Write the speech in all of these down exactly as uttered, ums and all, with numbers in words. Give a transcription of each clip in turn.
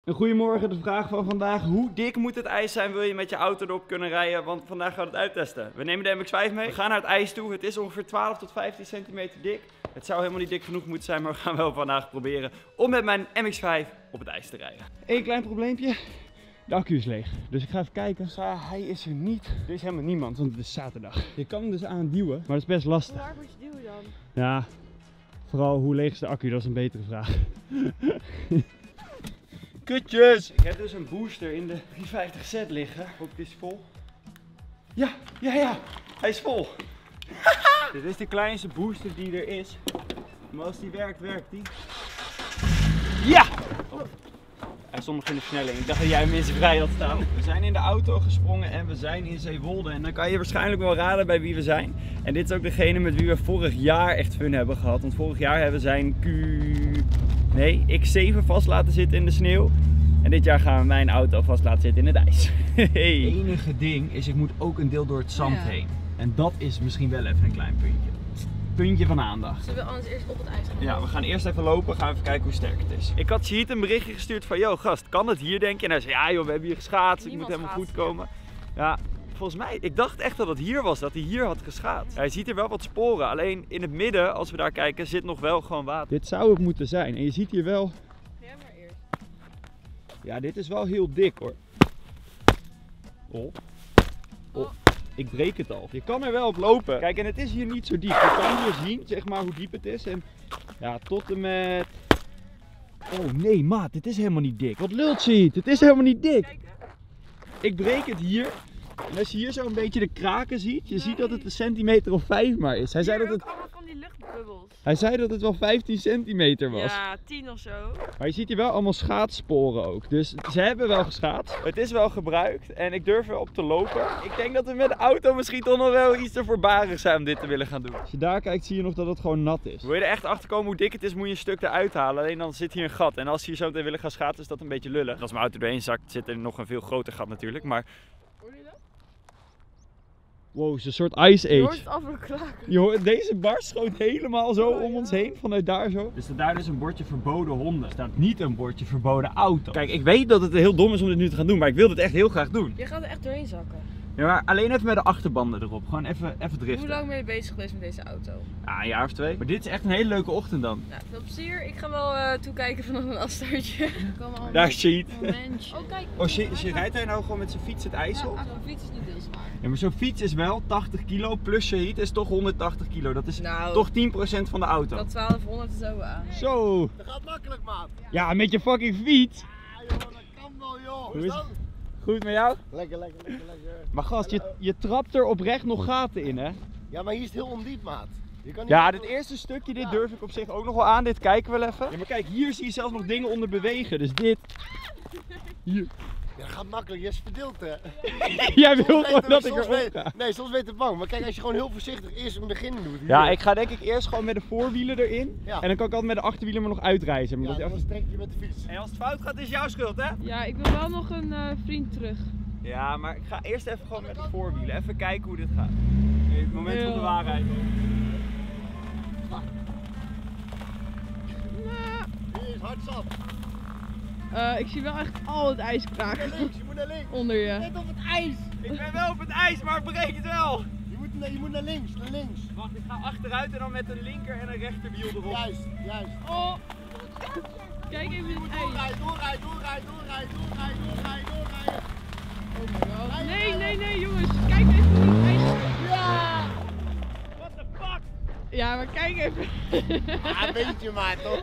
Een goedemorgen, de vraag van vandaag. Hoe dik moet het ijs zijn, wil je met je auto erop kunnen rijden? Want vandaag gaan we het uittesten. We nemen de M X vijf mee, we gaan naar het ijs toe. Het is ongeveer twaalf tot vijftien centimeter dik. Het zou helemaal niet dik genoeg moeten zijn, maar we gaan wel vandaag proberen om met mijn M X vijf op het ijs te rijden. Eén klein probleempje. De accu is leeg, dus ik ga even kijken. Ja, hij is er niet. Er is helemaal niemand, want het is zaterdag. Je kan hem dus aanduwen, maar dat is best lastig. Hoe hard moet je duwen dan? Ja, vooral hoe leeg is de accu, dat is een betere vraag. Kutjes! Ik heb dus een booster in de driehonderdvijftig Z liggen. Hoop die is vol. Ja, ja, ja, hij is vol. Dit is de kleinste booster die er is. Maar als die werkt, werkt die. Ja! Oh. Hij stond nog in de versnelling. Ik dacht dat jij hem in zijn vrij had staan. We zijn in de auto gesprongen en we zijn in Zeewolde. En dan kan je waarschijnlijk wel raden bij wie we zijn. En dit is ook degene met wie we vorig jaar echt fun hebben gehad. Want vorig jaar hebben we zijn Q... Nee, X zeven vast laten zitten in de sneeuw. En dit jaar gaan we mijn auto vast laten zitten in het ijs. Het enige ding is, ik moet ook een deel door het zand ja. heen. En dat is misschien wel even een klein puntje. Puntje van aandacht. Zullen we anders eerst op het ijs gaan? Ja, we gaan eerst even lopen, gaan even kijken hoe sterk het is. Ik had Shahid een berichtje gestuurd van, yo gast, kan het hier denk je? En hij zei, ja joh, we hebben hier geschaatst, ik moet helemaal goed komen. Ja, volgens mij, ik dacht echt dat het hier was, dat hij hier had geschaatst. Ja, je ziet hier wel wat sporen, alleen in het midden, als we daar kijken, zit nog wel gewoon water. Dit zou het moeten zijn en je ziet hier wel... Ja, maar eerst. Ja, dit is wel heel dik hoor. Oh. Oh. Ik breek het al. Je kan er wel op lopen. Kijk, en het is hier niet zo diep. Je kan hier zien, zeg maar, hoe diep het is. En ja, tot en met... Oh nee, maat, dit is helemaal niet dik. Wat lult ziet, het is helemaal niet dik. Ik breek het hier. En als je hier zo een beetje de kraken ziet, je nee. ziet dat het een centimeter of vijf maar is. Hij hier zei dat het... allemaal van die luchtbubbels. Hij zei dat het wel vijftien centimeter was. Ja, tien of zo. Maar je ziet hier wel allemaal schaatssporen ook. Dus ze hebben wel geschaatst. Het is wel gebruikt en ik durf erop te lopen. Ik denk dat we met de auto misschien toch nog wel iets te voorbarig zijn om dit te willen gaan doen. Als je daar kijkt zie je nog dat het gewoon nat is. Wil je er echt achter komen hoe dik het is, moet je een stuk eruit halen. Alleen dan zit hier een gat. En als je hier zo meteen willen gaan schaatsen is dat een beetje lullig. Als mijn auto doorheen zakt zit er nog een veel groter gat natuurlijk. Maar... Hoor je dat? Wow, het is een soort ice age. Je hoort het af en kraken. Je hoort, deze bar schoot helemaal zo om ons heen, vanuit daar zo. Dus daar is een bordje verboden honden. Er staat niet een bordje verboden auto. Kijk, ik weet dat het heel dom is om dit nu te gaan doen, maar ik wil dit echt heel graag doen. Je gaat er echt doorheen zakken. Ja, maar alleen even met de achterbanden erop. Gewoon even, even driften. Hoe lang ben je bezig geweest met deze auto? Ja, een jaar of twee. Maar dit is echt een hele leuke ochtend dan. Nou, veel plezier. Ik ga wel uh, toekijken vanaf een afstandje. Daar is Shahid. Oh, kijk. Oh, je rijdt hij nou gewoon met zijn fiets het ijs op? Ja, zo'n fiets is niet heel zwaar. Ja, maar zo'n fiets is wel tachtig kilo, plus Shahid is toch honderdtachtig kilo. Dat is nou, toch tien procent van de auto. Dat twaalfhonderd zo aan. Zo. Dat gaat makkelijk, maat. Ja, met je fucking fiets. Ja, joh, dat kan wel, joh. Hoe is het? Goed met jou? Lekker, lekker, lekker, lekker. Maar gast, je, je trapt er oprecht nog gaten in, hè? Ja, maar hier is het heel ondiep, maat. Je kan niet Ja, dit eerste stukje, dit durf ik op zich ook nog wel aan. Dit kijken we wel even. Ja, maar kijk, hier zie je zelfs nog dingen onder bewegen. Dus dit. Hier. Ja, dat gaat makkelijk. Je is verdeeld, hè. Jij wil Soms gewoon weten we- dat ik soms erop weet- ga. Nee, soms weet het bang. Maar kijk, als je gewoon heel voorzichtig eerst een begin doet. Hier. Ja, ik ga denk ik eerst gewoon met de voorwielen erin. Ja. En dan kan ik altijd met de achterwielen maar nog uitreizen. Maar Ja, dat is dan even... trek je met de fiets. En als het fout gaat, is jouw schuld, hè? Ja, ik wil wel nog een uh, vriend terug. Ja, maar ik ga eerst even gewoon met de voorwielen. Even kijken hoe dit gaat. Nee, het moment van de waarheid. Hier is hard zat. Uh, ik zie wel echt al het ijs Je moet kraken naar links, je moet naar links. onder je. Net op het ijs. Ik ben wel op het ijs, maar breek het wel. Je moet, naar- je moet naar links, naar links. Wacht, ik ga achteruit en dan met een linker en een rechterwiel erop. Juist, juist. Oh! Kijk even het ijs. Doorrijden, doorrijden, doorrijden, doorrijden, doorrijden, doorrijden, doorrijden. Oh my god. Nee, nee, nee jongens. Kijk even hoe het ijs is. Ja! What the fuck? Ja, maar kijk even. Ja, een beetje maar toch?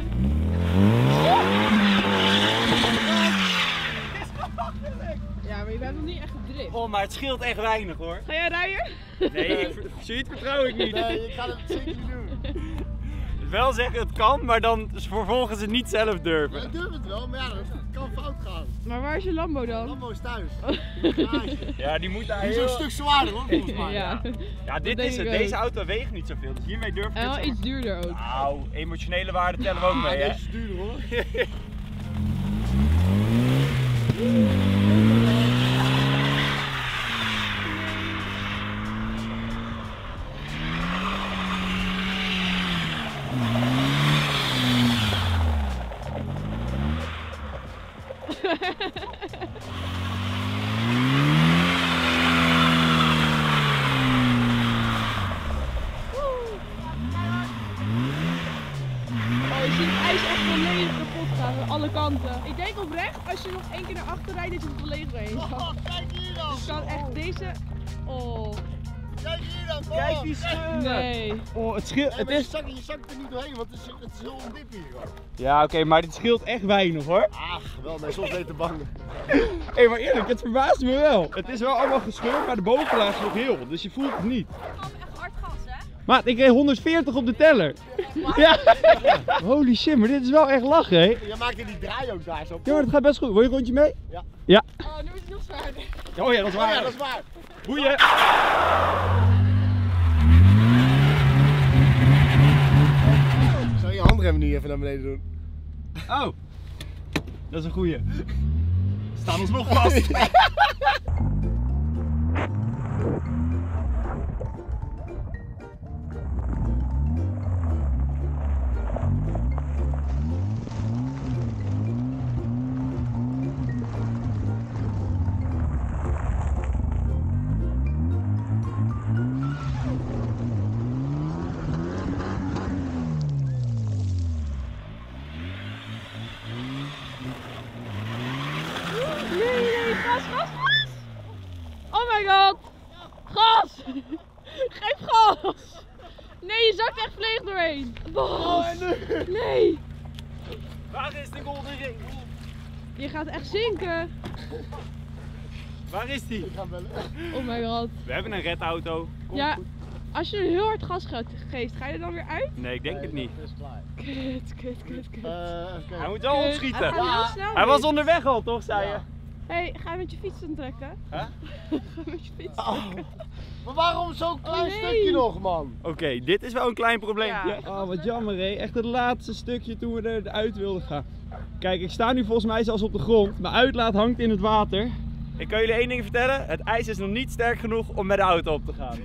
Ja, maar je bent nog niet echt gedrift. Oh, maar het scheelt echt weinig hoor. Ga jij rijden? Nee, ik, Shahid vertrouw ik niet. Nee, ik ga het zeker niet doen. Wel zeggen het kan, maar dan vervolgens het niet zelf Ja, durven. ik durf het wel, maar ja, het kan fout gaan. Maar waar is je Lambo dan? Lambo is thuis. Garage. Ja, die moet daar Die is ook heel... een stuk zwaarder hoor, volgens mij. Ja. Ja, dit denk is het. ik Deze ook. auto weegt niet zoveel, dus hiermee durf ik En het wel zo- iets duurder ook. Nou, emotionele waarden tellen we ook mee, hè? Deze is duurder hoor. Oh, je ziet het ijs echt volledig kapot gaan aan alle kanten. Ik denk oprecht, als je nog één keer naar achter rijdt, dat je het volledig doorheen Oh, gaat. kijk hier dan. Dus kan echt deze... Oh, Kijk hier dan. Oh. Kijk die scheuren. nee. Oh, het scheelt. Nee, Het maar je, is... zakt, je zakt er niet doorheen, want het is, het is heel ondip hier gewoon. Ja, oké, okay, maar dit scheelt echt weinig hoor. Ach, wel, nee, soms ben je te bang. Hé, hey, maar eerlijk, het verbaast me wel. Het is wel allemaal gescheurd, maar de bovenlaag is nog heel, dus je voelt het niet. Ik gaf echt hard gas, hè? Maat, ik reed honderdveertig op de teller. Ja. Holy shit, maar dit is wel echt lachen, hè? Je maakt in die draai ook daar zo. Ja, maar dat gaat best goed. Wil je een rondje mee? Ja. Ja. Oh, nu is het nog zwaarder. Oh ja, dat is Oh waar. ja, dat is waar. Boeien. Zou je je handrem nu even naar beneden doen? Oh, dat is een goeie. We staan ons nog vast. Nee, nee, gas, gas, gas! Oh my god! Gas! Geef gas! Nee, je zakt echt volledig doorheen. Bos! Nee! Waar is de golden ring? Je gaat echt zinken. Waar is die? Ik ga bellen. Oh my god. We hebben een redauto. Komt Ja, goed. als je heel hard gas ge- geeft, ga je er dan weer uit? Nee, ik denk het niet. Het is klaar. Kut, kut, kut, kut. Eh, even kijken. Hij moet wel Kut. opschieten. Hij gaat heel Ja. snel. Hij was dit. onderweg al, toch, zei je? Ja. Hey, ga je met je fiets dan trekken? Huh? Ga met je fiets Oh. Maar waarom zo'n klein nee. stukje nog, man? Oké, dit is wel een klein probleempje. Ja. Oh, wat jammer hè. Echt het laatste stukje toen we eruit wilden gaan. Kijk, ik sta nu volgens mij zelfs op de grond. Mijn uitlaat hangt in het water. Ik kan jullie één ding vertellen. Het ijs is nog niet sterk genoeg om met de auto op te gaan.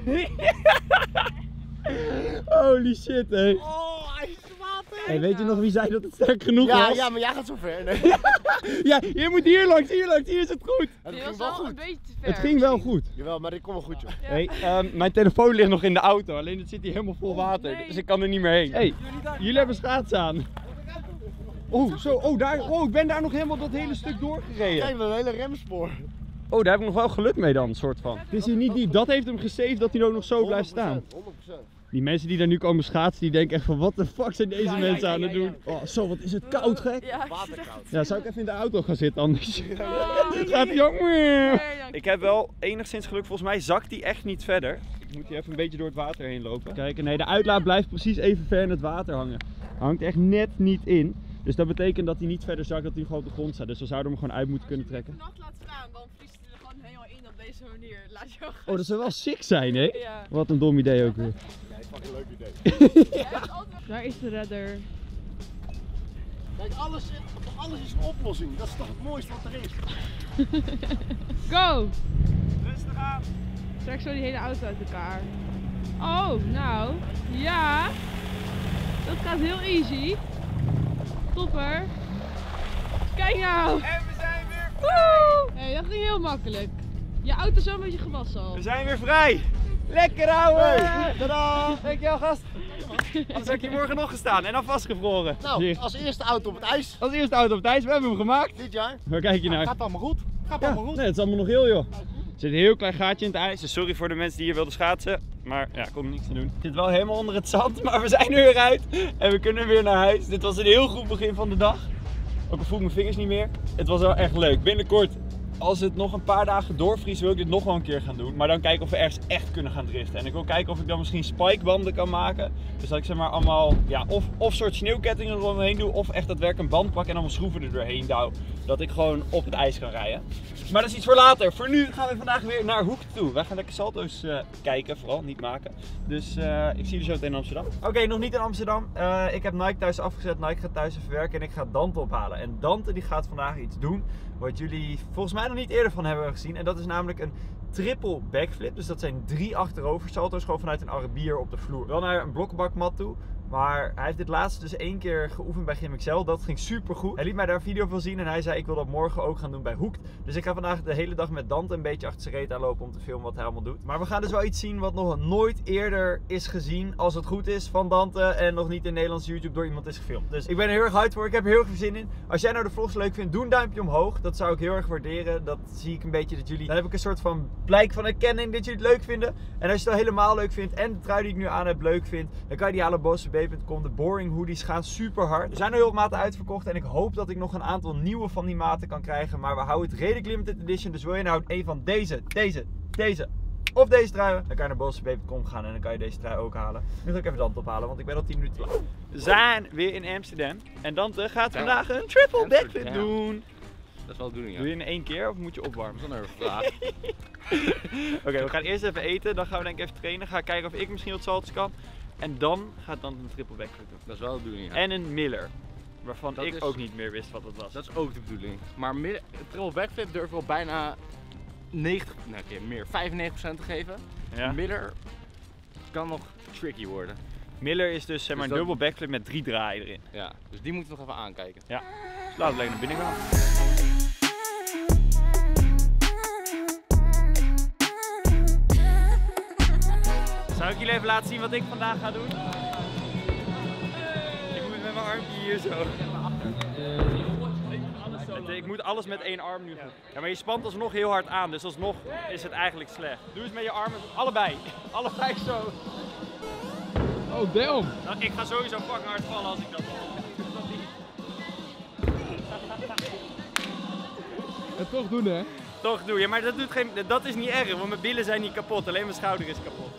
Holy shit hé. Oh, hij is te water. Hey, weet je nog wie zei dat het sterk genoeg Ja, was? ja, maar jij gaat zo ver. Nee. Ja, je moet hier langs, hier langs, hier is het goed. Het Je ging was wel wel een goed. beetje te ver. Het ging wel goed. Jawel, maar dit komt wel goed, joh. Ja. Hey, ehm, mijn telefoon ligt nog in de auto, alleen het zit hier helemaal vol water, nee. dus ik kan er niet meer heen. Hey, jullie hebben schaatsen aan. Oh, zo, oh, daar, oh, ik ben daar nog helemaal dat hele stuk doorgereden. Kijk, een hele remspoor. Oh, daar heb ik nog wel geluk mee dan, soort van. Het is hier niet diep, dat heeft hem gesaved dat hij ook nog zo blijft staan. honderd procent. Die mensen die daar nu komen schaatsen, die denken echt van, wat de fuck zijn deze Ja, ja, mensen ja, aan het ja, ja. doen? Oh, zo, wat is het koud, gek. Ja, Waterkoud. Ja, zou ik even in de auto gaan zitten anders? Oh, Het gaat jammer. nee, dank Ik heb wel enigszins geluk, volgens mij zakt die echt niet verder. Ik moet hier even een beetje door het water heen lopen. Kijk, nee, de uitlaat blijft precies even ver in het water hangen. Hij hangt echt net niet in. Dus dat betekent dat hij niet verder zakt, dat hij gewoon op de grond staat. Dus we zouden hem gewoon uit moeten kunnen trekken. nacht laat staan, dan vriest het er gewoon helemaal in op deze manier. Laat je wel Oh, dat zou wel sick zijn, hè? Ja. Wat een dom idee ook weer. Ja, dat is fucking leuk idee. Daar is de redder. Kijk, alles, alles is een oplossing. Dat is toch het mooiste wat er is. Go! Rustig aan. Trek zo die hele auto uit elkaar. Oh, nou. Ja. Dat gaat heel easy. Topper. Kijk nou. En we zijn weer Woe! Hey, dat ging heel makkelijk. Je auto is wel een beetje gewassen al. We zijn weer vrij. Lekker ouwe. Hey, tadaa. Dankjewel gast. Anders had ik hier morgen nog gestaan en dan vastgevroren. Nou, Hier. als eerste auto op het ijs Als eerste auto op het ijs, we hebben hem gemaakt. dit jaar. Waar kijk je naar? Gaat allemaal goed. Gaat Ja, allemaal goed. nee, het is allemaal nog heel joh. Er zit een heel klein gaatje in het ijs, dus sorry voor de mensen die hier wilden schaatsen. Maar ja, kon er niks aan doen. Het zit wel helemaal onder het zand, maar we zijn er weer uit. En we kunnen weer naar huis. Dit was een heel goed begin van de dag. Ook al voel ik mijn vingers niet meer. Het was wel echt leuk. Binnenkort, als het nog een paar dagen doorvriest, wil ik dit nog wel een keer gaan doen. Maar dan kijken of we ergens echt kunnen gaan driften. En ik wil kijken of ik dan misschien spikebanden kan maken. Dus dat ik zeg maar allemaal, ja, of, of soort sneeuwkettingen eromheen doe. Of echt daadwerkelijk een band pak en allemaal schroeven er doorheen douw. Dat ik gewoon op het ijs kan rijden. Maar dat is iets voor later. Voor nu gaan we vandaag weer naar Hoek toe. Wij gaan lekker salto's uh, kijken, vooral niet maken. Dus uh, ik zie jullie zo meteen in Amsterdam. Oké, okay, nog niet in Amsterdam. Uh, ik heb Nike thuis afgezet. Nike gaat thuis even werken en ik ga Dante ophalen. En Dante die gaat vandaag iets doen wat jullie volgens mij nog niet eerder van hebben gezien. En dat is namelijk een triple backflip. Dus dat zijn drie achterover salto's gewoon vanuit een Arabier op de vloer. Wel naar een blokkenbakmat toe. Maar hij heeft dit laatst dus één keer geoefend bij Gym X L. Dat ging super goed. Hij liet mij daar een video van zien en hij zei ik wil dat morgen ook gaan doen bij Hoekt. Dus ik ga vandaag de hele dag met Dante een beetje achter zijn reet aanlopen om te filmen wat hij allemaal doet. Maar we gaan dus wel iets zien wat nog nooit eerder is gezien, als het goed is, van Dante. En nog niet in Nederlandse YouTube door iemand is gefilmd. Dus ik ben er heel erg hyped voor. Ik heb er heel erg veel zin in. Als jij nou de vlogs leuk vindt, doe een duimpje omhoog. Dat zou ik heel erg waarderen. Dat zie ik een beetje dat jullie... Dan heb ik een soort van blijk van erkenning dat jullie het leuk vinden. En als je het al helemaal leuk vindt en de trui die ik nu aan heb leuk vindt, dan kan je die halen op boss b punt com. De boring hoodies gaan super hard. Er zijn al heel veel maten uitverkocht en ik hoop dat ik nog een aantal nieuwe van die maten kan krijgen. Maar we houden het redelijk limited edition. Dus wil je nou een van deze, deze, deze of deze truien, dan kan je naar boss b punt com gaan en dan kan je deze trui ook halen. Nu ga ik even Dante ophalen, want ik ben al tien minuten te laat. We zijn weer in Amsterdam en Dante gaat vandaag een triple backflip doen. Dat is wel de bedoeling, ja. Doe je in één keer of moet je opwarmen? Dat is een vraag. Oké, okay, we gaan eerst even eten, dan gaan we denk ik even trainen. Ga kijken of ik misschien wat saltjes kan. En dan gaat dan een triple backflip doen. Dat is wel de bedoeling, ja. En een Miller. Waarvan dat ik is... ook niet meer wist wat het was. Dat is ook de bedoeling. Maar een triple backflip durf ik wel bijna negentig, nee, okay, meer, vijfennegentig procent te geven. Ja. Een Miller kan nog tricky worden. Miller is dus zeg maar dus een dat... dubbel backflip met drie draaien erin. Ja, dus die moeten we nog even aankijken. Ja, dus laten we lekker naar binnen gaan. Zou ik jullie even laten zien wat ik vandaag ga doen? Ik moet met mijn armpje hier zo. Ik moet alles met één arm nu doen. Ja, maar je spant alsnog heel hard aan, dus alsnog is het eigenlijk slecht. Doe eens met je armen, allebei. Allebei zo. Oh damn! Nou, ik ga sowieso fucking hard vallen als ik dat doe. En toch doen hè? Toch doen, ja, maar dat, doet geen, dat is niet erg, want mijn billen zijn niet kapot, alleen mijn schouder is kapot.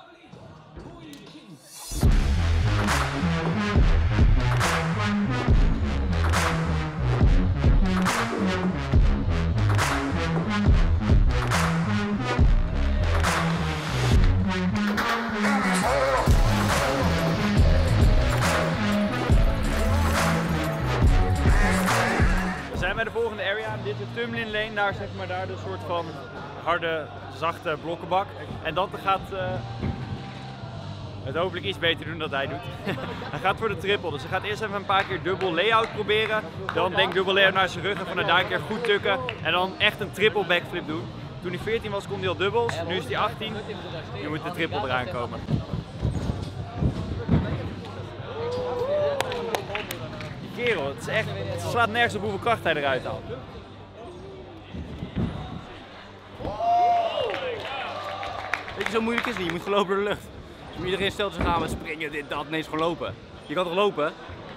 We zijn bij de volgende area. Dit is de tumbling lane, daar zeg maar daar de soort van harde, zachte blokkenbak. En Dante gaat uh, het hopelijk iets beter doen dan hij doet. Hij gaat voor de triple, dus hij gaat eerst even een paar keer dubbel layout proberen. Dan denk ik dubbel layout naar zijn rug en vanuit daar een keer goed tukken. En dan echt een triple backflip doen. Toen hij veertien was kon hij al dubbels, nu is hij achttien. Nu moet de triple eraan komen. Die kerel, het is echt, het slaat nergens op hoeveel kracht hij eruit haalt. Weet je, zo moeilijk is het niet, je moet gelopen door de lucht. Dus iedereen stelt zich aan met springen, dit, dat, ineens gewoon lopen. Je kan toch lopen?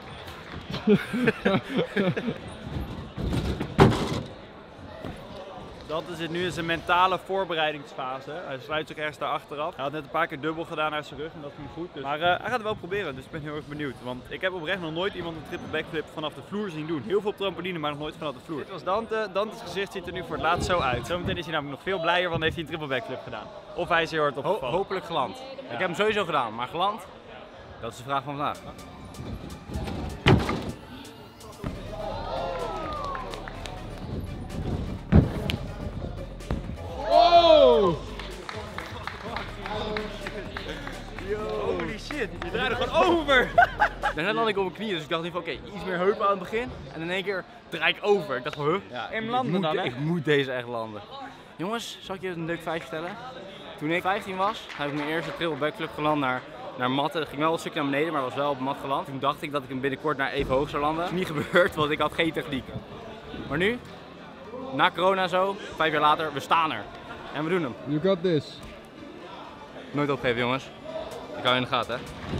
Dat is het nu in zijn mentale voorbereidingsfase. Hij sluit zich ergens daar achteraf. Hij had net een paar keer dubbel gedaan naar zijn rug en dat ging goed. Dus. Maar uh, hij gaat het wel proberen, dus ik ben heel erg benieuwd. Want ik heb oprecht nog nooit iemand een triple backflip vanaf de vloer zien doen. Heel veel op trampoline, maar nog nooit vanaf de vloer. Dit was Dante. Dante's gezicht ziet er nu voor het laatst zo uit. Zometeen is hij namelijk nog veel blijer, want heeft hij een triple backflip gedaan. Of hij is heel hard opgevallen. Ho hopelijk geland. Ja. Ik heb hem sowieso gedaan, maar geland? Dat is de vraag van vandaag. Oh! Holy shit, je draait er gewoon over! Daarnet landde ik op mijn knieën, dus ik dacht van oké, okay, iets meer heupen aan het begin. En in één keer draai ik over. Ik dacht van, huh? Ja, en landen dan, hè? Ik moet deze echt landen. Jongens, zal ik je een leuk feitje vertellen? Toen ik vijftien was, heb ik mijn eerste triple backflip geland naar, naar matten. Dat ging wel een stukje naar beneden, maar was wel op mat geland. Toen dacht ik dat ik hem binnenkort naar even hoog zou landen. Dat is niet gebeurd, want ik had geen techniek. Maar nu, na corona zo, vijf jaar later, we staan er. En we doen hem. You got this. Nooit opgeven, jongens. Ik hou je in de gaten, hè.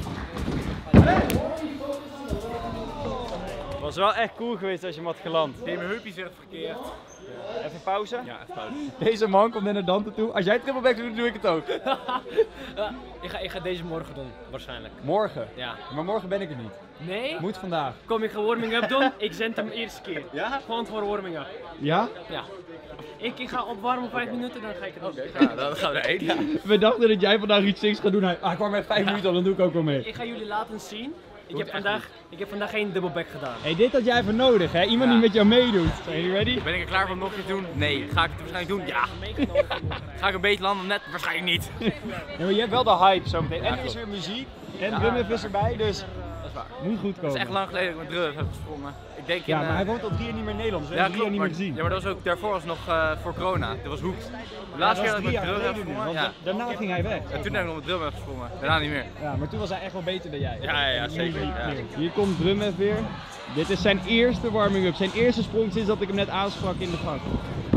Het was wel echt cool geweest als je hem had geland. Nee, mijn heupje zegt verkeerd. Ja. Even pauze? Ja, even pauze. Deze man komt net naar Dante toe. Als jij triple back doet, doe ik het ook. Ja, ik, ga, ik ga deze morgen doen, waarschijnlijk. Morgen? Ja. Maar morgen ben ik er niet. Nee? Moet vandaag. Kom ik ga warming-up doen? Ik zend hem eerste keer. Ja? Gewoon voor warming-up. Ja? Ja. Ik, ik ga opwarmen vijf minuten, dan ga ik het doen. Oké, okay, dan gaan we erheen. Ja. We dachten dat jij vandaag iets zinks gaat doen. Hij, ah, ik kwam met vijf minuten al, dan doe ik ook wel mee. Ik ga jullie laten zien. Ik heb, vandaag, ik heb vandaag geen dubbelback gedaan. Hey, dit had jij even nodig, hè? Iemand ja. die met jou meedoet. Zijn jullie ready? Ben ik er klaar voor om nog iets te doen? Nee. Ga ik het waarschijnlijk doen? Ja. Ga ik een beetje landen? Net waarschijnlijk niet. Ja, maar je hebt wel de hype zometeen. En er is weer muziek. En Drumhef is erbij, dus Dat is waar. moet goed Het komen. is echt lang geleden dat ik met Drumhef heb gesprongen. Ik denk Ja, in, maar hij uh, woont al drie jaar niet meer in Nederland, dus we ja, hebben hem drie jaar klopt, niet meer maar, gezien. ja, maar dat was ook daarvoor was nog uh, voor corona. Dat was Hoekt. De Ja, laatste dat keer was dat ik drie met jaar Drumhef geleden nu, gesprongen, want ja. da- daarna ging hij weg. En toen heb ik nog met Drumhef gesprongen. Daarna niet meer. Ja, maar toen was hij echt wel beter dan jij. Ja, ja, ja, Nu zeker, niet ja. meer. Hier komt Drumhef weer. Dit is zijn eerste warming-up, zijn eerste sprong sinds dat ik hem net aansprak in de vak.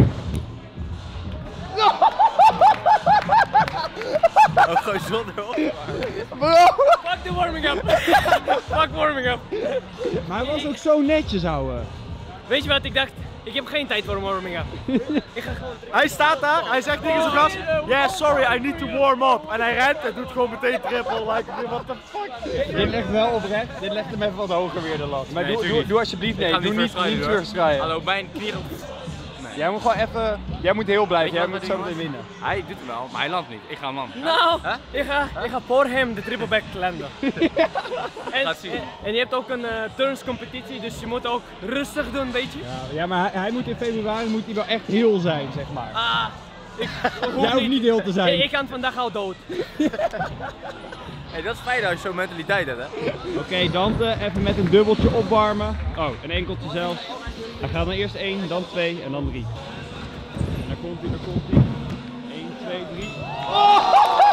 Oh, gewoon zonder op. Fuck de warming up! Fuck warming up! Maar hij was ook zo netjes, ouwe. Weet je wat ik dacht? Ik heb geen tijd voor een warming up. Ik ga gewoon Hij staat daar, hij zegt tegen zijn gast, yeah sorry, I need to warm up. En hij rent en doet gewoon meteen triple, like, what the fuck. Dit legt wel oprecht, dit legt hem even wat hoger weer de lat. Maar Nee, doe, tuurlijk doe, doe alsjeblieft, Ik nee, ga doe niet niet, verschuiven, niet hoor. terugschrijven. Hallo, mijn knieren. Jij moet gewoon even, jij moet heel blijven, Weet je jij wat moet dat zo ding meteen was? winnen. Hij doet het wel, maar hij landt niet. Ik ga hem landen. Nou, Huh? ik, ga, ik ga voor hem de triple back landen. en, Laat zien. en, en je hebt ook een uh, turns competitie, dus je moet ook rustig doen, weet je? Ja, ja maar hij, hij moet in februari moet hij wel echt heel zijn, zeg maar. Ah, ik Jij hoeft niet heel te zijn. Ik, ik kan vandaag al dood. Hey, dat is fijn als je zo'n mentaliteit hebt, hè? Oké, okay, Dante, even met een dubbeltje opwarmen. Oh, een enkeltje zelfs. Hij gaat dan eerst één, dan twee en dan drie. En daar komt hij, daar komt hij. één, twee, drie. Oh!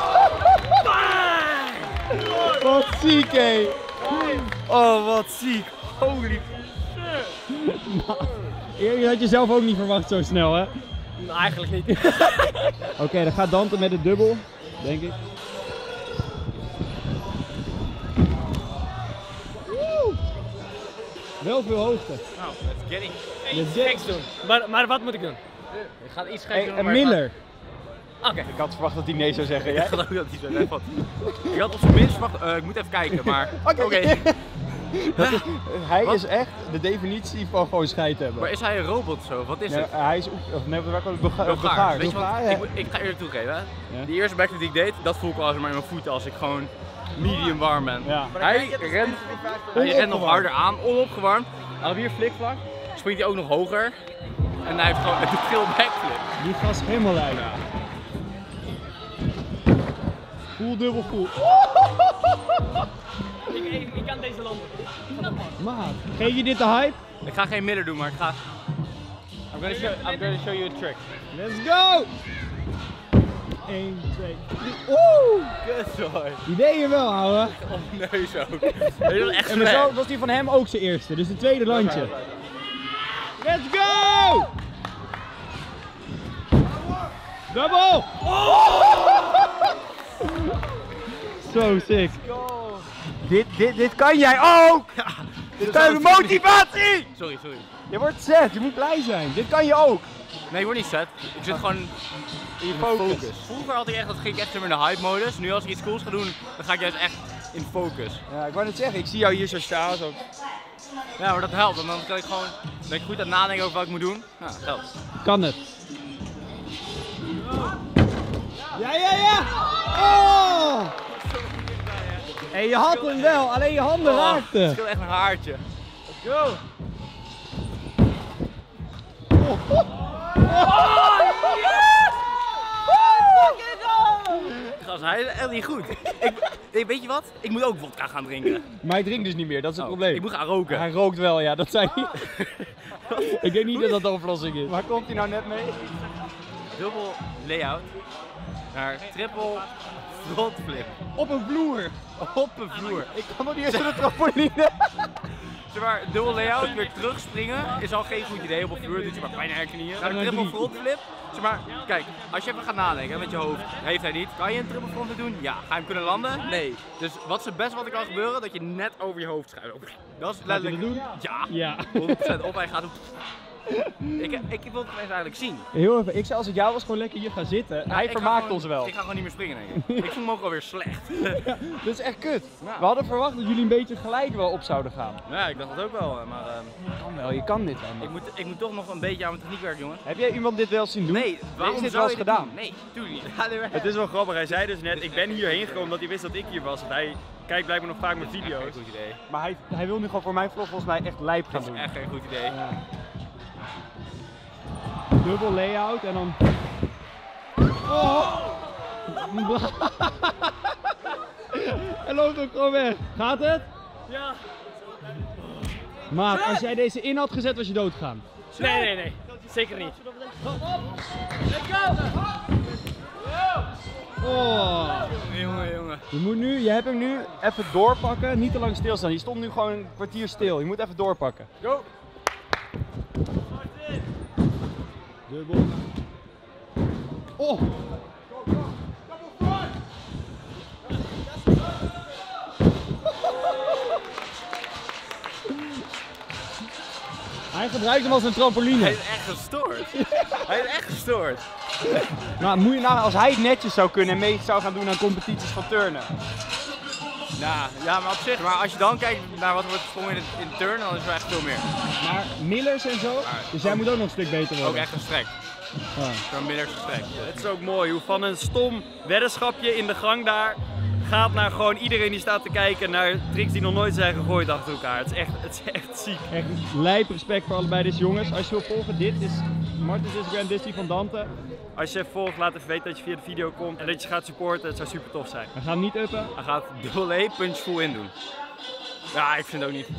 Wat ziek, hé! Oh, wat ziek. Holy. Eerlijk had je zelf ook niet verwacht zo snel, hè? Nou, eigenlijk niet. Oké, okay, dan gaat Dante met het dubbel, denk ik. Woe! Wel veel hoogte. Nou, let's get it. Let's Iets geks doen. Maar, maar wat moet ik doen? Ik ga iets geks Hey, doen. een maar- Miller. Oké. Ik had verwacht dat hij nee zou zeggen, Ik jij? geloof dat hij zo net van. Ik had op zijn minst verwacht. Uh, ik moet even kijken, maar. Oké. Okay. Hij Wat? is echt de definitie van gewoon scheid hebben. Maar is hij een robot of zo? Wat is Nee, het? hij is Oek- of nee, wat was het? Bulga- Bulgaar. Bulgaar. Weet je wat? Bulgaar, Ik, hè? moet- ik ga eerlijk toegeven, hè? Ja. Die eerste backflip die ik deed, dat voel ik al eens maar in mijn voeten als ik gewoon medium warm ben. Ja. Hij rent, hij rent nog harder aan, onopgewarmd. En dan hier flikvlak, springt hij ook nog hoger. En hij heeft gewoon een veel backflip. Die gast helemaal uit. Full dubbel full. Ik, ik, ik kan deze landen. Maat, geef je dit de hype? Ik ga geen Miller doen, maar ik ga. I'm gonna show, I'm gonna show you a trick. Let's go! één, twee, drie. Oeh! Kutzooi. Die deed je wel, ouwe. Op mijn neus ook. Weet je dat echt En maar slecht? zo was die van hem ook zijn eerste, dus de tweede landje. Let's go! Double! Zo sick. Dit, dit, dit kan jij ook! Dit kan je motivatie! Sorry, sorry. Je wordt zet, je moet blij zijn. Dit kan je ook. Nee, ik word niet zet. Ik zit gewoon in focus. Vroeger had ik echt, dat ging ik echt in de hype modus. Nu als ik iets cools ga doen, dan ga ik juist echt in focus. Ja, ik wou net zeggen, ik zie jou hier zo staan. Zo. Ja, maar dat helpt. Want dan kan ik gewoon, ben ik goed aan het nadenken over wat ik moet doen. Ja, dat helpt. Kan het. Ja, ja, ja! Oh! Hey, je had hem wel, alleen je handen Het raakten. scheelt echt een haartje. Let's go! Gast, hij is echt niet goed. Ik, ik, weet je wat? Ik moet ook vodka gaan drinken. Maar hij drinkt dus niet meer, dat is het Oh, probleem. ik moet gaan roken. Hij rookt wel, ja, dat zei hij. Ik denk niet dat dat de oplossing is. Waar komt hij nou net mee? Dubbel layout naar triple frontflip. Op een vloer. Op een vloer. Ik kan nog niet eens naar de trampoline. Zeg maar, dubbel layout, weer terugspringen is al geen goed idee op een vloer, doet je maar bijna haar knieën. Maar een triple frontflip, zeg maar, kijk, als je even gaat nadenken met je hoofd, heeft hij niet. Kan je een triple frontflip doen? Ja. Ga je hem kunnen landen? Nee. Dus wat is het beste wat er kan gebeuren? Dat je net over je hoofd schuift. Dat is Gaat hij letterlijk. dat doen? Ja. Ja. honderd procent op, hij gaat doen. Ik, ik wil het eens eigenlijk zien. Heel even, ik zou als ik jou was gewoon lekker hier gaan zitten. Hij Ik ga vermaakt gewoon- ons wel. Ik ga gewoon niet meer springen, denk ik. Ik voel me ook alweer slecht. Dat is echt kut. Ja. We hadden verwacht dat jullie een beetje gelijk wel op zouden gaan. Ja, ik dacht het ook wel, maar ehm, Kan wel, je kan dit wel. ik, moet, ik moet toch nog een beetje aan mijn techniek werken, jongen. Heb jij iemand dit wel eens zien doen? Nee, waarom is dit zou wel eens je dit gedaan? doen? Nee, tuurlijk niet. Het is wel grappig, hij zei dus net, ik ben hierheen gekomen omdat hij wist dat ik hier was. Want hij kijkt blijkbaar nog vaak mijn Echt video's. geen goed idee. Maar hij, hij wil nu gewoon voor mijn vlog volgens mij echt lijp gaan Dat is doen. echt geen goed idee. Dubbel layout en dan... Oh! Hij loopt ook gewoon weg. Gaat het? Ja. Maat, als jij deze in had gezet, was je dood gegaan. Nee, nee, nee. Zeker niet. Oh. Jongen, jongen. Je moet nu, je hebt hem nu even doorpakken, niet te lang stilstaan. Je stond nu gewoon een kwartier stil. Je moet even doorpakken. Go. Dubbel. Oh! Hij gebruikt hem als een trampoline. Hij is echt gestoord. Hij is echt gestoord. Nou, moet je nou, als hij het netjes zou kunnen en mee zou gaan doen aan competities van turnen. Nou, ja, maar op zich. Maar als je dan kijkt naar wat wordt gesprongen in, in turn, dan is er wel echt veel meer. Maar Millers en zo, dus jij moet ook nog een stuk beter worden. Ook echt gestrekt. Ja. Zo'n Millers gestrekt. Het is ook mooi hoe van een stom weddenschapje in de gang daar gaat naar gewoon iedereen die staat te kijken naar tricks die nog nooit zijn gegooid achter elkaar. Het is echt, het is echt ziek. Echt lijp respect voor allebei deze jongens. Als je wil volgen, dit is Martens Instagram, dit is die van Dante. Als je volgt, laat even weten dat je via de video komt en dat je gaat supporten. Het zou super tof zijn. We gaan niet uppen. Hij gaat dubbel E punch full in doen. Ja, ik vind het ook niet.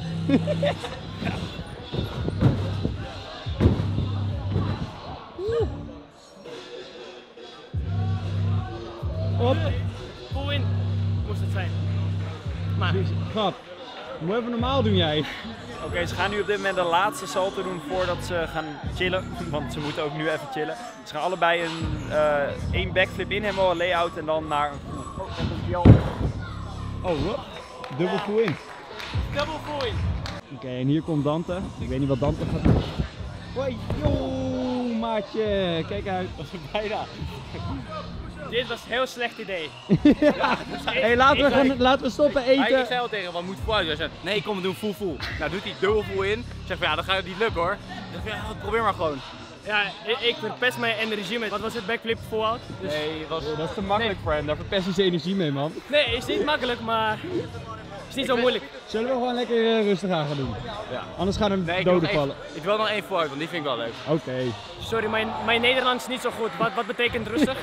Op. Full in moest het zijn. Maar Grap. Moet even normaal doen jij. Oké, okay, ze gaan nu op dit moment de laatste salto doen voordat ze gaan chillen. Want ze moeten ook nu even chillen. Ze gaan allebei een uh, één backflip in hebben, een layout en dan naar een full. Oh, dat is die al. Oh, wat? Dubbel full in. double full in. Oké, okay, en hier komt Dante. Ik weet niet wat Dante gaat doen. Hoi, yo, maatje. Kijk uit. Dat is bijna. Dit was een heel slecht idee. Ja. Hey, laten, we gaan, laten we stoppen eten. Hij zei al tegen, wat moet vooruit? Hij zei, nee, kom, we doen full full. Nou, doet hij dubbel full in. Ik zeg van, ja, dan gaat het niet lukken hoor. Ik zeg, ja, probeer maar gewoon. Ja, ik, ik verpest mijn energie met, wat was het, backflip full-out? Dus... Nee, was... Dat is te makkelijk nee. voor hem, daar verpest hij zijn energie mee, man. Nee, is niet makkelijk, maar het is niet zo ben... moeilijk. Zullen we gewoon lekker uh, rustig aan gaan doen? Ja. Anders gaan er nee, doden vallen. Ik wil nog één full-out, want die vind ik wel leuk. Oké. Okay. Sorry, mijn, mijn Nederlands is niet zo goed. Wat, wat betekent rustig?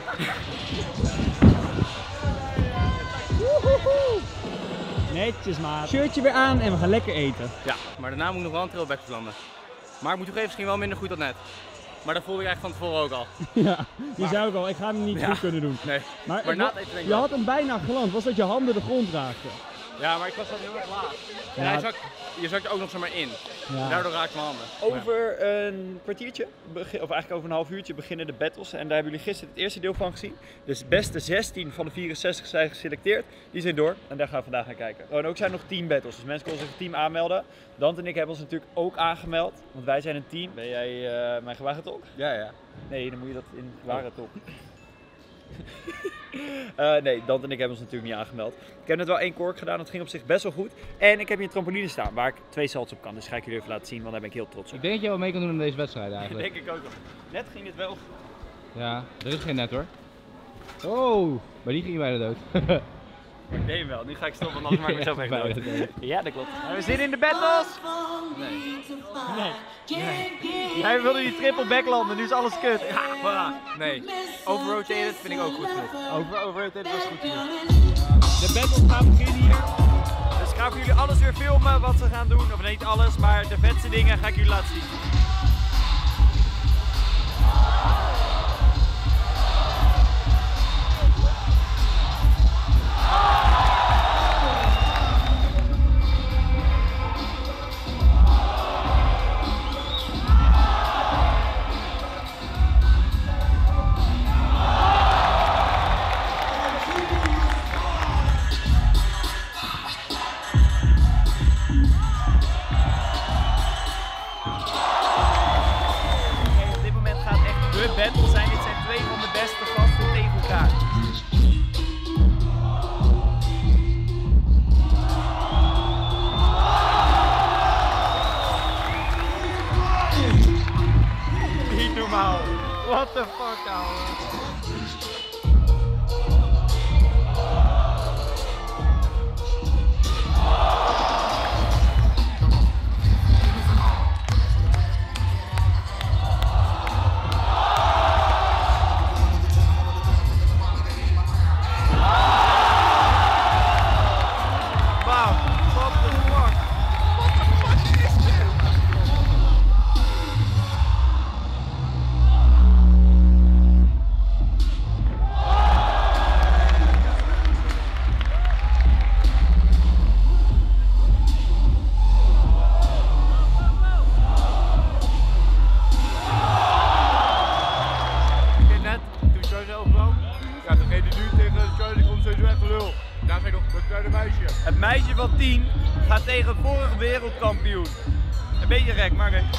Netjes, maat. Shirtje weer aan en we gaan lekker eten. Ja, maar daarna moet ik nog wel een trailback landen. Maar ik moet toegeven, misschien wel minder goed dan net. Maar dat voelde ik eigenlijk van tevoren ook al. Ja, die maar... zou ik al. Ik ga hem niet ja. goed kunnen doen. Nee, maar, maar na het eten denk ik je had hem bijna geland. Was dat je handen de grond raakten? Ja, maar ik was dan heel erg laag. En ja. hij zak, je zakt ook nog zomaar in. Ja. Daardoor raakte mijn handen. Over een kwartiertje, of eigenlijk over een half uurtje, beginnen de battles. En daar hebben jullie gisteren het eerste deel van gezien. Dus de beste zestien van de vierenzestig zijn geselecteerd. Die zijn door en daar gaan we vandaag naar kijken. Oh, en ook zijn nog tien battles, dus mensen kunnen zich een team aanmelden. Dante en ik hebben ons natuurlijk ook aangemeld, want wij zijn een team. Ben jij uh, mijn gewaartolk? Ja, ja. Nee, dan moet je dat in gewaartolk. uh, nee, Dante en ik hebben ons natuurlijk niet aangemeld. Ik heb net wel één kork gedaan, dat ging op zich best wel goed. En ik heb hier een trampoline staan waar ik twee salts op kan. Dus ga ik jullie even laten zien, want daar ben ik heel trots op. Ik denk dat je wel mee kan doen in deze wedstrijd eigenlijk. Denk ik ook nog. Net ging het wel. Ja, er is geen net hoor. Oh, maar die ging je bijna dood. Maar ik deed hem wel, nu ga ik stoppen, anders maak ik mezelf echt dood. Ja, dat klopt. En we zitten in de battles! Nee. Nee. nee. Jij wilde die triple backlanden, nu is alles kut. Ja, voilà. Nee. Overrotated vind ik ook goed genoeg. Over, overrotated was goed genoeg. De battles gaan beginnen hier. Dus ik ga voor jullie alles weer filmen wat ze gaan doen. Of niet alles, maar de vetste dingen ga ik jullie laten zien. Battles zijn, dit zijn twee van de beste vaste tegelkaarten. Niet normaal. What the fuck, ouwe. Het meisje van tien gaat tegen het vorige wereldkampioen. Een beetje gek, maar oké.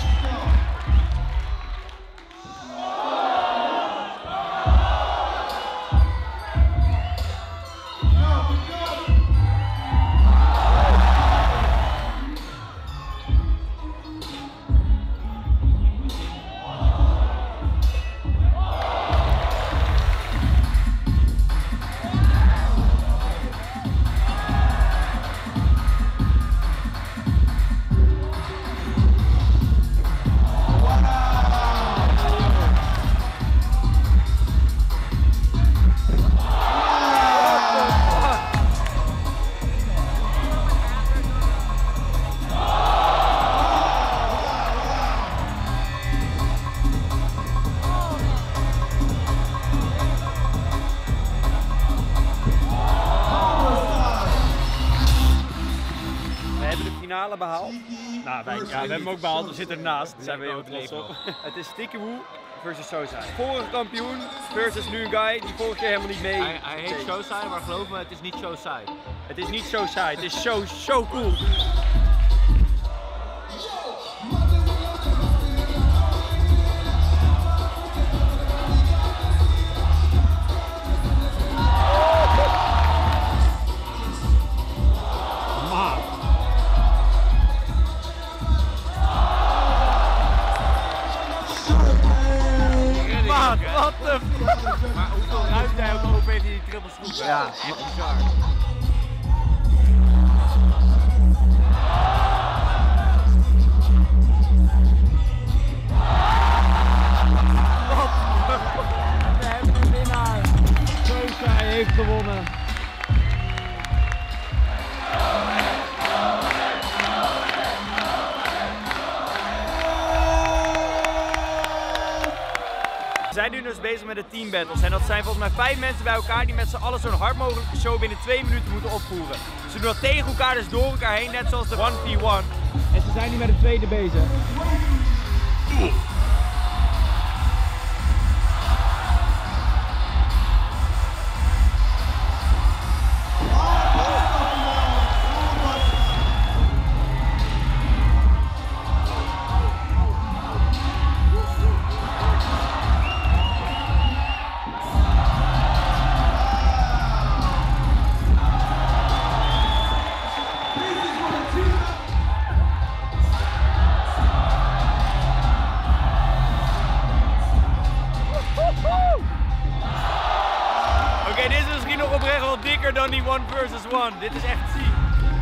Behaald. Nou, wij, ja, we hebben hem ook behaald, we zitten ernaast. Daar zijn we heel trots op. Het is Stickywoe versus Shosai. Vorige kampioen versus nu een guy die vorige keer helemaal niet mee. Hij, hij heet Shosai, maar geloof me, het is niet Shosai. Het is niet Shosai, het is zo, zo cool. Wat de f... Maar hoeveel ruimte hij ook over heeft in die triple scoop? Ja, echt bizar. We hebben een winnaar. Shosai heeft gewonnen. We zijn nu dus bezig met de team battles en dat zijn volgens mij vijf mensen bij elkaar die met z'n allen zo'n hard mogelijke show binnen twee minuten moeten opvoeren. Ze doen dat tegen elkaar, dus door elkaar heen, net zoals de one v one. En ze zijn nu met de tweede bezig. Oké, dit is misschien nog oprecht wel dikker dan die one versus one. Dit is echt ziek.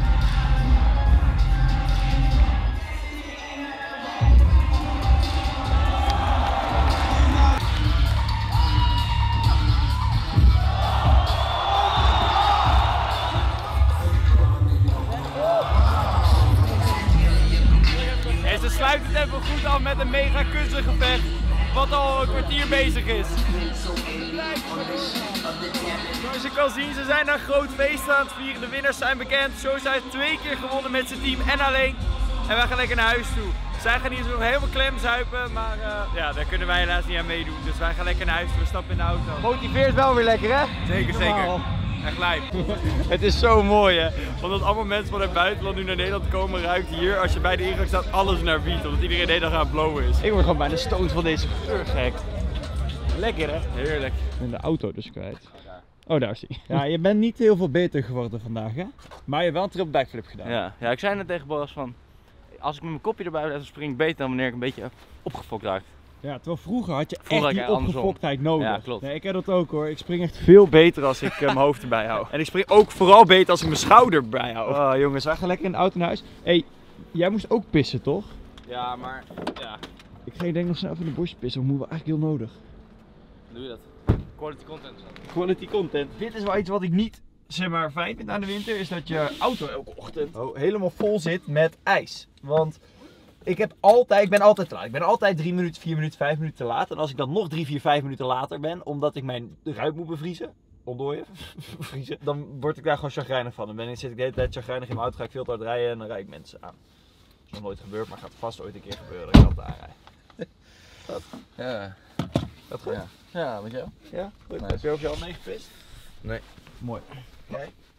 En ze sluit het even goed af met een mega kussengevecht, wat al een kwartier bezig is. Zoals je kan zien, ze zijn naar groot feest aan het vieren. De winnaars zijn bekend. Shosai heeft twee keer gewonnen met zijn team en alleen. En wij gaan lekker naar huis toe. Zij gaan hier nog helemaal klem zuipen, maar uh, ja, daar kunnen wij helaas niet aan meedoen. Dus wij gaan lekker naar huis toe, we stappen in de auto. Motiveert wel weer lekker, hè? Zeker, zeker. Echt lijp. Het is zo mooi, hè? Want dat allemaal mensen van het buitenland nu naar Nederland komen, ruikt hier, als je bij de ingang staat, alles naar wiet. Omdat iedereen de hele dag aan het blowen is. Ik word gewoon bijna stoot van deze geur gek. Lekker, hè? Heerlijk. Ik ben de auto dus kwijt. Oh, daar is hij. Ja, je bent niet heel veel beter geworden vandaag, hè? Maar je hebt wel een triple backflip gedaan. Ja, ja, ik zei net tegen Boas van, als ik met mijn kopje erbij blijf, dan spring ik beter dan wanneer ik een beetje opgefokt raak. Ja, terwijl vroeger had je Vroeger echt had die je andersom. opgefoktheid nodig. Ja, klopt. Nee, ik heb dat ook hoor. Ik spring echt Veel beter als ik uh, mijn hoofd erbij hou. En ik spring ook vooral beter als ik mijn schouder erbij hou. Oh jongens, wij gaan lekker in de auto naar huis. Hé, hey, jij moest ook pissen toch? Ja, maar ja, Ik ga je denk nog snel even in de borst pissen, of moeten we eigenlijk heel nodig? doe je dat? Quality content. Quality content. Dit is wel iets wat ik niet zeg maar fijn vind aan de winter, is dat je auto elke ochtend oh, helemaal vol zit met ijs. Want ik, heb altijd, ik ben altijd te laat. Ik ben altijd drie minuten, vier minuten, vijf minuten te laat. En als ik dan nog drie, vier, vijf minuten later ben, omdat ik mijn ruit moet bevriezen, ontdooien, bevriezen, dan word ik daar gewoon chagrijnig van. Dan ben ik, zit ik de hele tijd chagrijnig in mijn auto, ga ik veel te hard rijden en dan rijd ik mensen aan. Dat is nog nooit gebeurd, maar gaat vast ooit een keer gebeuren dat ik altijd aanrijd. Dat, Ja. dat goed? Ja. Ja, met jou? Ja, goed. Nice. Heb je over je al meegepist? Nee. Mooi. Jij?